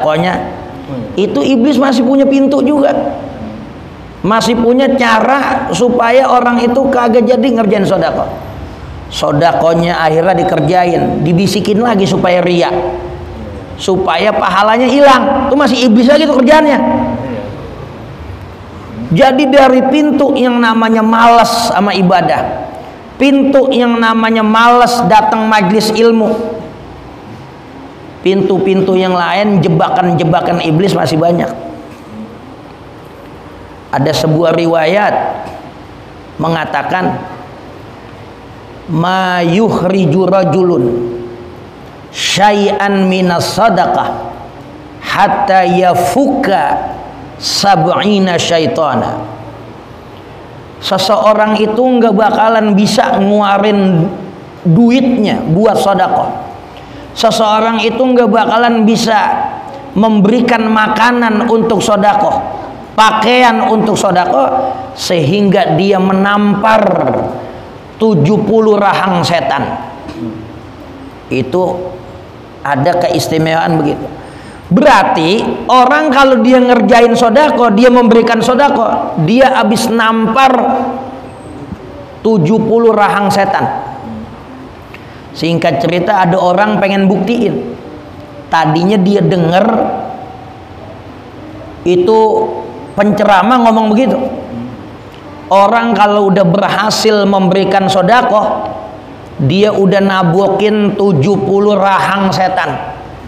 pokoknya itu iblis masih punya pintu juga, masih punya cara supaya orang itu kagak jadi ngerjain sodako. Sodakonya akhirnya dikerjain, dibisikin lagi supaya ria, supaya pahalanya hilang. Itu masih iblis lagi tuh kerjaannya. Jadi dari pintu yang namanya malas sama ibadah, pintu yang namanya malas datang majlis ilmu, pintu-pintu yang lain, jebakan-jebakan iblis masih banyak. Ada sebuah riwayat mengatakan, ma yuhriju rajulun syai'an minas sadaqah hatta yafuka sab'ina syaitana. Seseorang itu nggak bakalan bisa ngeluarin duitnya buat sedekah. Seseorang itu nggak bakalan bisa memberikan makanan untuk sedekah, pakaian untuk sedekah, sehingga dia menampar 70 rahang setan. Itu ada keistimewaan begitu. Berarti orang kalau dia ngerjain sodako, dia memberikan sodako, dia habis nampar 70 rahang setan. Singkat cerita, ada orang pengen buktiin. Tadinya dia denger itu penceramah ngomong begitu, orang kalau udah berhasil memberikan sodako, dia udah nabokin 70 rahang setan.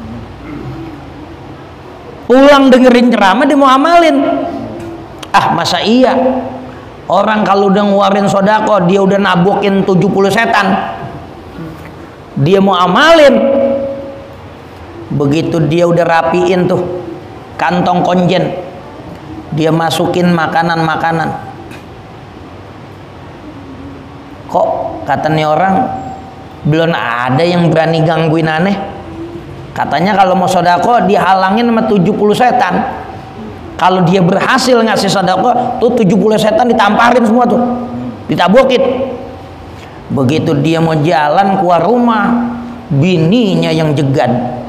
Pulang dengerin ceramah dia mau amalin. Ah, masa iya orang kalau udah ngeluarin sodako dia udah nabokin 70 setan, dia mau amalin. Begitu dia udah rapiin tuh kantong konjen, dia masukin makanan-makanan, kok katanya orang belum ada yang berani gangguin aneh. Katanya kalau mau sodako dihalangin sama 70 setan. Kalau dia berhasil ngasih sodako tuh 70 setan ditamparin semua tuh, ditabokin. Begitu dia mau jalan keluar rumah, bininya yang jegan,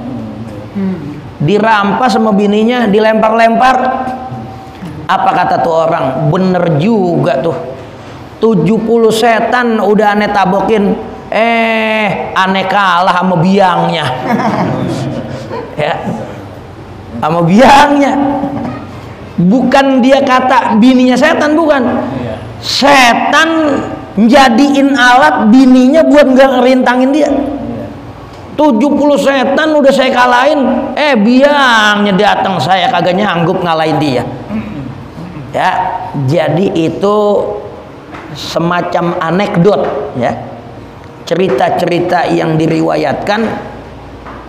dirampas sama bininya, dilempar-lempar. Apa kata tuh orang? Bener juga tuh, 70 setan udah aneh tabokin, aneh kalah sama biangnya. Ya, sama biangnya. Bukan dia kata bininya setan, bukan. Setan jadiin alat bininya buat nggak ngerintangin dia. 70 setan udah saya kalahin, biangnya datang, saya kagak nyanggup ngalahin dia. Ya, jadi itu semacam anekdot, ya, cerita-cerita yang diriwayatkan.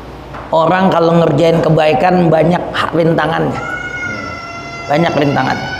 Orang kalau ngerjain kebaikan banyak rintangannya, banyak rintangan.